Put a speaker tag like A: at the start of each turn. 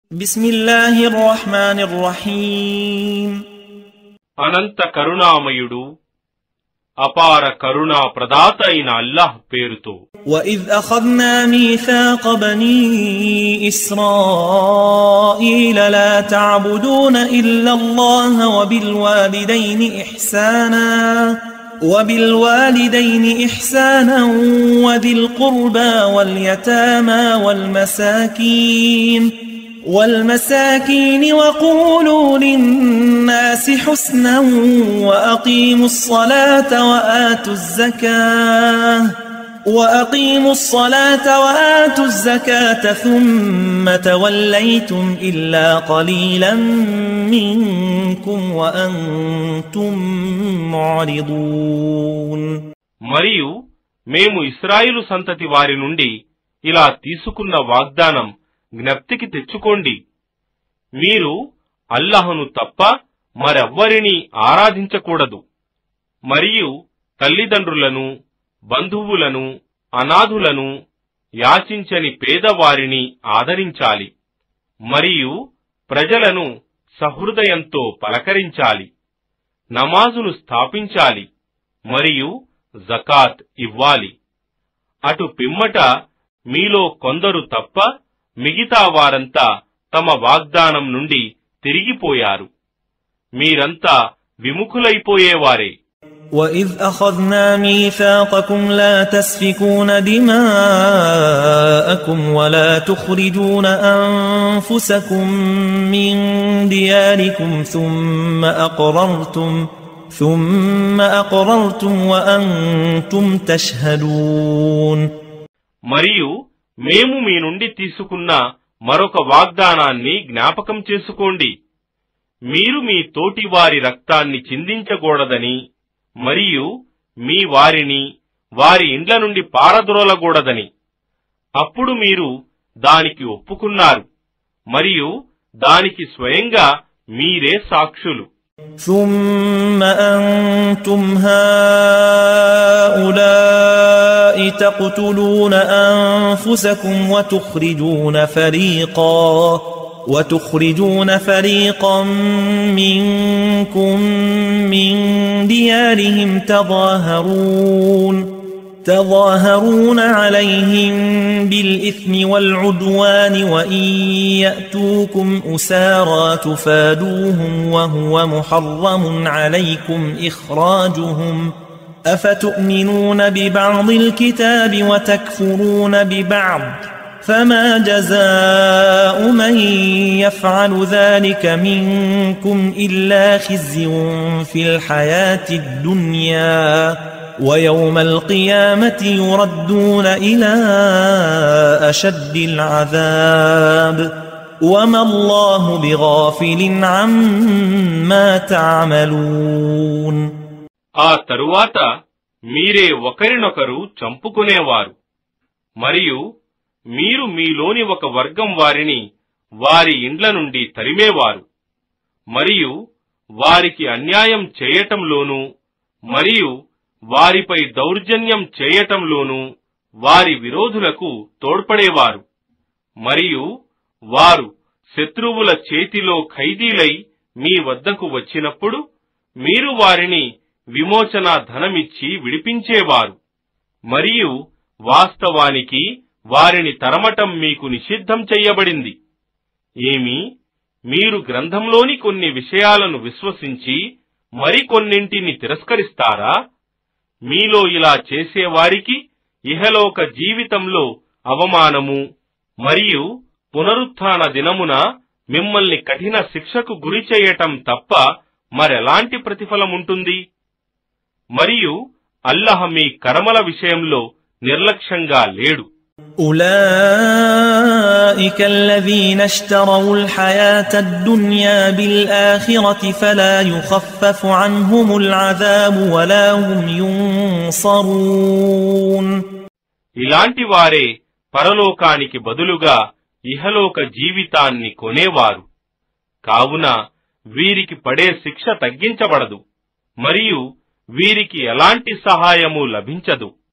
A: బిస్మిల్లాహిర్ రహ్మానిర్ రహీమ్.
B: అనంత కరుణామయుడు అపార కరుణా ప్రదాత అయిన అల్లాహ్ పేరుతో.
A: వఇద్ అఖద్నా మీసాఖ బనీ ఇస్రాయీల లా తఅబుదూన ఇల్లల్లాహ وبالوالدين إحسانا وذي القربى واليتامى والمساكين وقولوا للناس حسنا وأقيموا الصلاة وآتوا الزكاة ثم توليتم إلا قليلا منكم وأنتم معرضون.
B: మరియు మేము ఇశ్రాయేలు సంతతి వారి నుండి ఇలా తీసుకున్న వాగ్దానం జ్ఞప్తికి తెచ్చుకోండి. మీరు అల్లాహ్ను తప్ప మరెవ్వరినీ ఆరాధించకూడదు. మరియు తల్లిదండ్రులను, బంధువులను, అనాథులను, యాచించని పేదవారిని ఆదరించాలి. మరియు ప్రజలను సహృదయంతో పలకరించాలి. నమాజును స్థాపించాలి మరియు జకాత్ ఇవ్వాలి. అటు పిమ్మట మీలో కొందరు తప్ప మిగతా వారంతా తమ వాగ్దానం నుండి తిరిగిపోయారు. మీరంతా విముఖులైపోయేవారే.
A: وَإِذْ أَخَذْنَا مِيثَاقَكُمْ لَا تَسْفِكُونَ دِمَاءَكُمْ وَلَا تُخْرِجُونَ أَنفُسَكُمْ مِنْ دِيَارِكُمْ ثُمَّ أَقْرَرْتُمْ وَأَنْتُمْ تَشْهَدُونَ.
B: మరియు మేము మీ నుండి తీసుకున్న మరొక వాగ్దానాన్ని జ్ఞాపకం చేసుకోండి. మీరు మీ తోటి వారి రక్తాన్ని చిందించకూడదని మరియు మీ వారిని వారి ఇండ్ల నుండి పారద్రోలకూడదని. అప్పుడు మీరు దానికి ఒప్పుకున్నారు మరియు దానికి స్వయంగా మీరే సాక్షులు.
A: ثم أنتم هؤلاء تقتلون أنفسكم وتخرجون فريقا منكم من ديارهم تظاهرون عليهم بالإثم والعدوان وإن يأتوكم أسارى تفادوهم وهو محرم عليكم إخراجهم أفتؤمنون ببعض الكتاب وتكفرون ببعض فما جزاء من يفعل ذلك منكم إلا خزي في الحياة الدنيا ويوم القيامة يردون إلى أشد العذاب وما الله بغافل عما تعملون.
B: ఆ తరువాత మీరే ఒకరినొకరు చంపుకునేవారు మరియు మీరు మీలోని ఒక వర్గం వారిని వారి ఇండ్ల నుండి తరిమేవారు మరియు వారికి అన్యాయం చేయటంలోనూ మరియు వారిపై దౌర్జన్యం చేయటంలోనూ వారి విరోధులకు తోడ్పడేవారు మరియు వారు శత్రువుల చేతిలో ఖైదీలై మీ వద్దకు వచ్చినప్పుడు మీరు వారిని విమోచన ధనమిచ్చి విడిపించేవారు మరియు వాస్తవానికి వారిని తరమటం మీకు నిషిద్ధం చెయ్యబడింది. మీరు గ్రంథంలోని కొన్ని విషయాలను విశ్వసించి మరికొన్నింటిని తిరస్కరిస్తారా? మీలో ఇలా చేసేవారికి ఇహలోక జీవితంలో అవమానము మరియు పునరుత్థాన దినమున మిమ్మల్ని కఠిన శిక్షకు గురి చేయటం తప్ప మరెలాంటి ప్రతిఫలముంటుంది? మరియు అల్లాహ్ మీ కర్మల విషయంలో నిర్లక్ష్యంగా లేడు.
A: أولئك الذين اشتروا الحياة الدنيا بالآخرة فلا يخفف عنهم العذاب ولا هم ينصرون.
B: ఇలాంటి వారే పరలోకానికి బదులుగా ఇహలోక జీవితాన్ని కొనేవారు. కావున వీరికి పడే శిక్ష తగ్గించబడదు మరియు వీరికి ఎలాంటి సహాయము లభించదు.